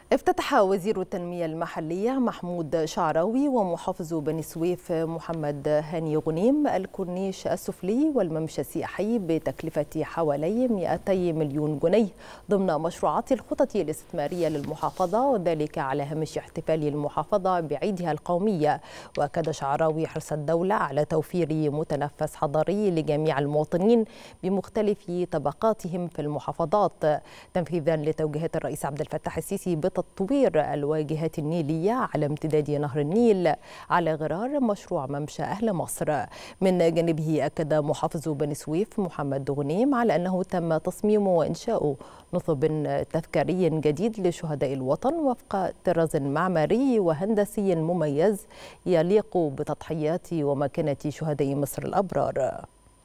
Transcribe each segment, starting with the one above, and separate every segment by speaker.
Speaker 1: افتتح وزير التنمية المحلية محمود شعراوي ومحافظ بني سويف محمد هاني غنيم الكورنيش السفلي والممشى السياحي بتكلفة حوالي 200 مليون جنيه ضمن مشروعات الخطط الاستثمارية للمحافظة، وذلك على هامش احتفال المحافظة بعيدها القومي. وأكد شعراوي حرص الدولة على توفير متنفس حضري لجميع المواطنين بمختلف طبقاتهم في المحافظات، تنفيذا لتوجيهات الرئيس عبد الفتاح السيسي بتطوير الواجهات النيلية على امتداد نهر النيل على غرار مشروع ممشى أهل مصر. من جانبه أكد محافظ بني سويف محمد غنيم على أنه تم تصميم وإنشاء نصب تذكاري جديد لشهداء الوطن وفق طراز معماري وهندسي مميز يليق بتضحيات ومكانة شهداء مصر الأبرار.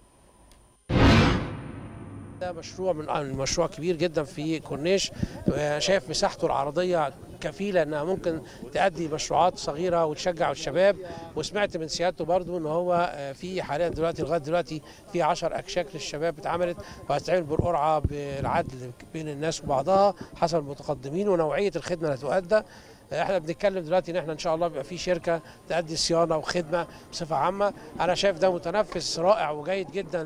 Speaker 2: ده مشروع كبير جدا في كورنيش، شايف مساحته العرضيه كفيله انها ممكن تؤدي مشروعات صغيره وتشجع الشباب. وسمعت من سيادته برضو ان هو في حاليا لغايه دلوقتي في 10 اكشاك للشباب اتعملت، وهتتعمل بالقرعه بالعدل بين الناس وبعضها حسب المتقدمين ونوعيه الخدمه اللي هتؤدى. احنا بنتكلم دلوقتي ان احنا ان شاء الله بيبقى في شركه تؤدي صيانه وخدمه بصفه عامه. انا شايف ده متنفس رائع وجيد جدا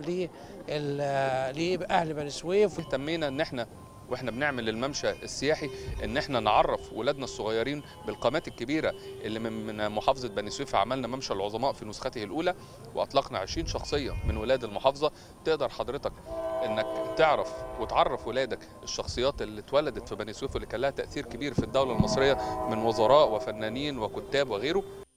Speaker 2: لاهل بني سويف.
Speaker 3: اهتمينا ان احنا واحنا بنعمل الممشى السياحي ان احنا نعرف ولادنا الصغيرين بالقامات الكبيره اللي من محافظه بني سويف. عملنا ممشى العظماء في نسخته الاولى واطلقنا 20 شخصيه من ولاد المحافظه. تقدر حضرتك انك تعرف وتعرف ولادك الشخصيات اللي اتولدت في بني سويف واللي كان لها تاثير كبير في الدوله المصريه من وزراء وفنانين وكتاب وغيره.